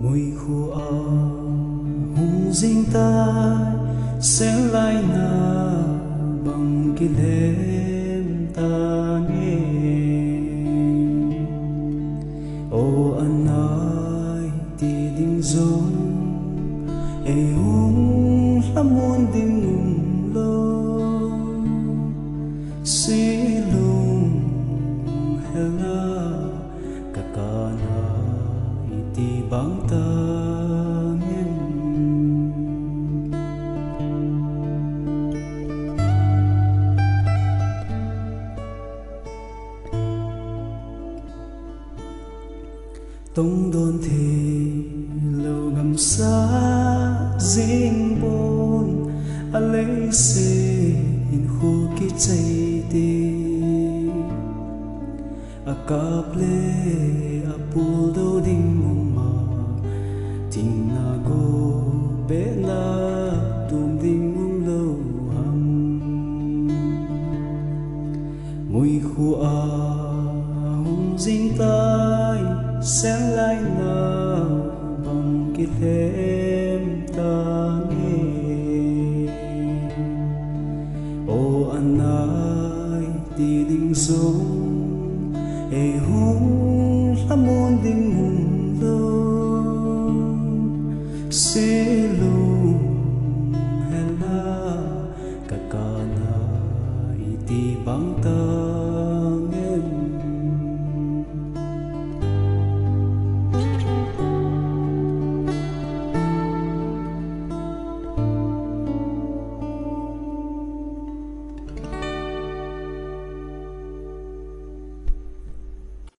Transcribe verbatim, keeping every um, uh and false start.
Muikho a hung ding tai sen lai na bang kilem ta nghe o anai ti ding zong e hung lamun ding um lo si lung hela kakana iti bang ta tông đôn thì lâu ngầm xa riêng bốn a lấy xe in khu kí chạy đi a cặp lê a bù đô đinh mong mà tình na go bé na tùm đinh mong lâu hầm Muikho a hung ding tai sen lai na bang kilem ta nghe o anai ti ding zong e hung